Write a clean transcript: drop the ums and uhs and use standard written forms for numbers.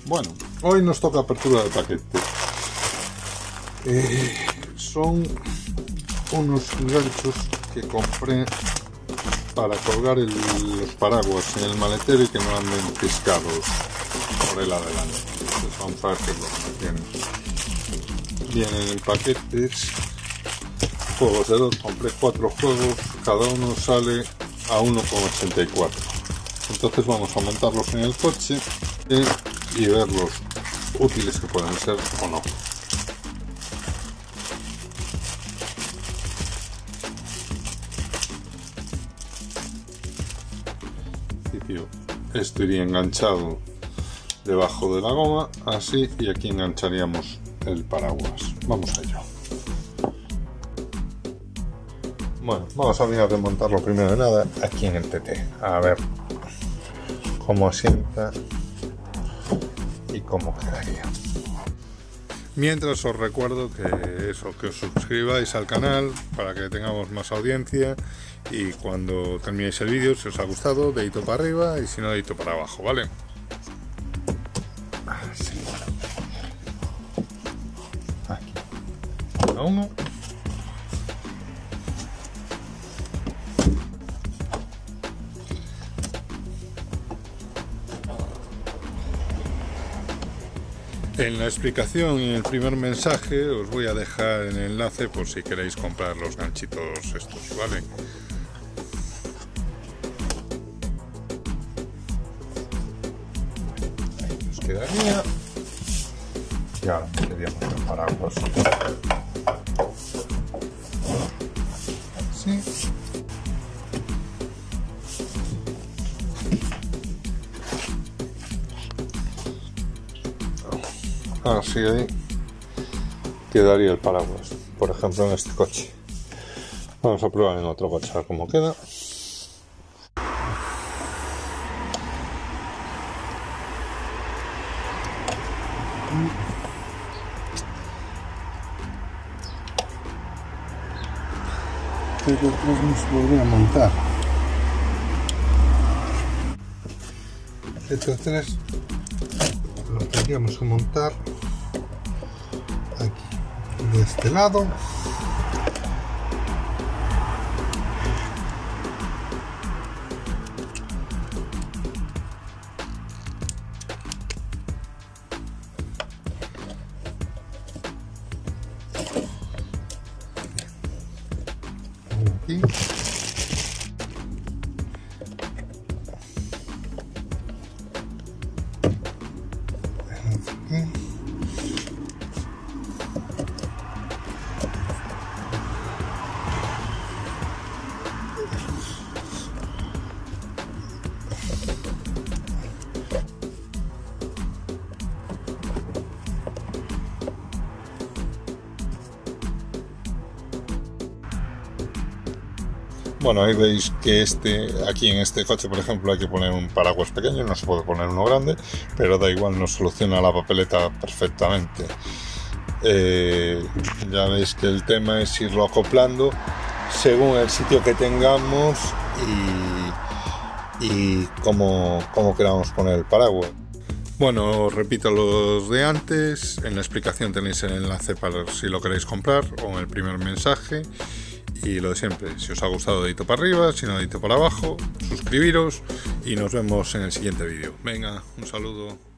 Bueno, hoy nos toca apertura de paquete. Son unos ganchos que compré para colgar los paraguas en el maletero y que no anden piscados por el adelante. Entonces vamos a ver qué es lo que tienen. Vienen en paquetes juegos de 2, compré 4 juegos, cada uno sale a 1,84. Entonces vamos a montarlos en el coche y ver los útiles que pueden ser o no. Esto iría enganchado debajo de la goma, así, y aquí engancharíamos el paraguas. Vamos a ello. Bueno, vamos a mirar de montarlo primero de nada aquí en el TT, a ver cómo asienta y cómo quedaría. Mientras os recuerdo que os suscribáis al canal para que tengamos más audiencia, y cuando terminéis el vídeo, si os ha gustado, dedito para arriba, y si no, dedito para abajo, ¿vale? Así. Aquí. Cada uno. En la explicación y en el primer mensaje os voy a dejar el enlace por si queréis comprar los ganchitos estos, ¿vale? Ahí nos quedaría. Y ahora meteríamos el paraguas. Así. Así ahí quedaría el paraguas, por ejemplo, en este coche. Vamos a probar en otro coche a ver cómo queda. Creo que no se podría montar. Entonces lo tendríamos que montar aquí, de este lado. Aquí. Bueno, ahí veis que aquí en este coche, por ejemplo, hay que poner un paraguas pequeño, no se puede poner uno grande, pero da igual, nos soluciona la papeleta perfectamente. Ya veis que el tema es irlo acoplando según el sitio que tengamos y cómo queramos poner el paraguas. Bueno, os repito los de antes, en la explicación tenéis el enlace para si lo queréis comprar, o en el primer mensaje. Y lo de siempre, si os ha gustado, dedito para arriba, si no, dedito para abajo, suscribiros y nos vemos en el siguiente vídeo. Venga, un saludo.